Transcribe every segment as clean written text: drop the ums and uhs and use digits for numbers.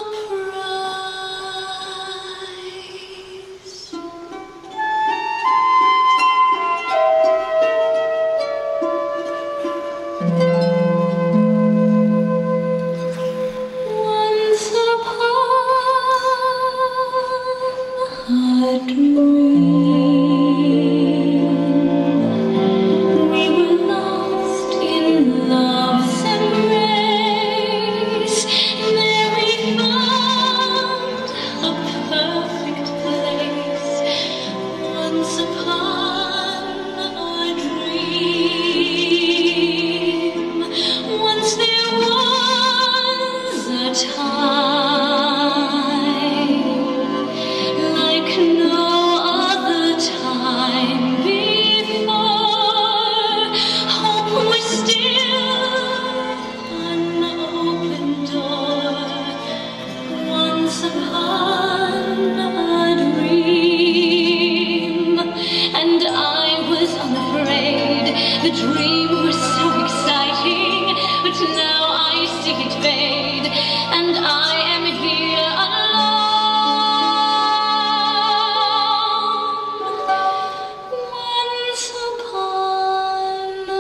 The dream was so exciting, but now I see it fade, and I am here alone. Once upon a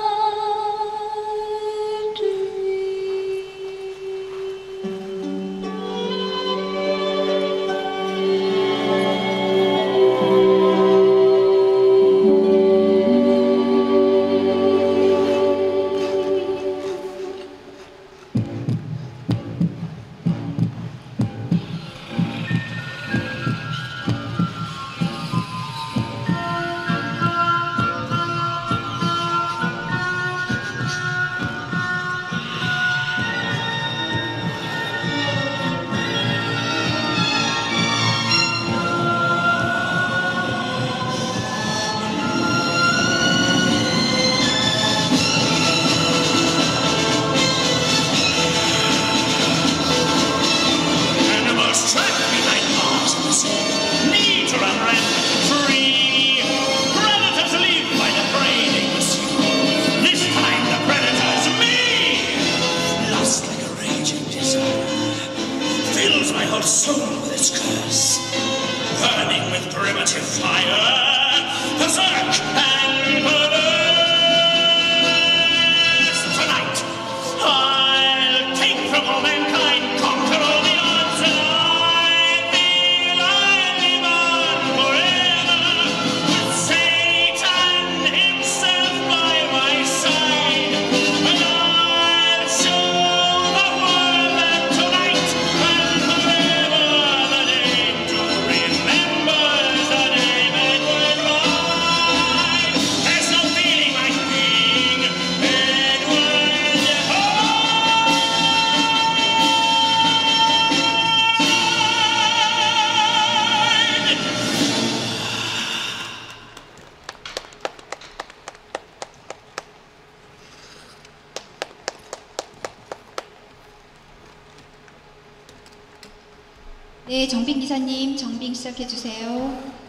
fills my whole soul with its curse, burning with primitive fire, berserk and perverse. Tonight, I'll take from all mankind, conquer all the odds, and I feel I live on forever, with Satan himself by my side, and I'll show the world that tonight and forever the angel remembers the day that was mine. There's no feeling like being Edward Hyde. 네, 정빈 기사님, 정빈 시작해 주세요.